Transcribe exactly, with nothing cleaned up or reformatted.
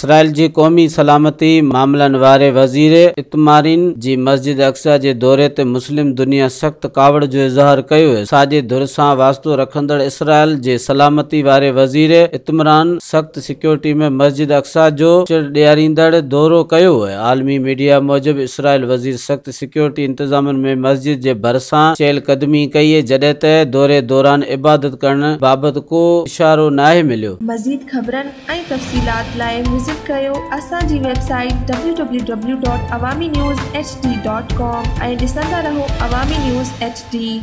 Israel जी क़ौमी सलामती मामलन वारे वज़ीर इतमारीन जी मस्जिद अक्सा जे दौरे ते मुस्लिम दुनिया सख्त कावड़ जो इज़हार कयो है। साॼे धुर सां वास्तो रखंदड़ इसराइल जे सलामती वारे वज़ीर इतमरान सख्त सिक्योरिटी में मस्जिद अक्सा जो ॾियारींदड़ दौरो कयो है। आलमी मीडिया मूजिब इसराइल वज़ीर सख्त सिक्योरिटी इंतजामन में मस्जिद जे भरिसां चहलकदमी कई है, जॾहिं त दौरे दौरान इबादत करण बाबत को इशारो नाहे मिलियो। मज़ीद ख़बरन ऐं तफ़सीलात लाइ विज़िट कयो असांजी website W W W dot Awami news H D dot com ऐं ॾिसंदा रहो अवामी न्यूज़ एच डी।